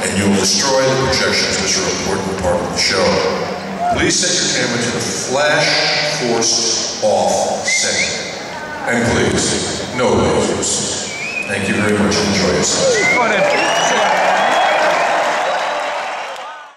and you will destroy the projections, which are an important part of the show. Please set your camera to the flash force off setting. And please, no lasers. Thank you very much. Enjoy yourself.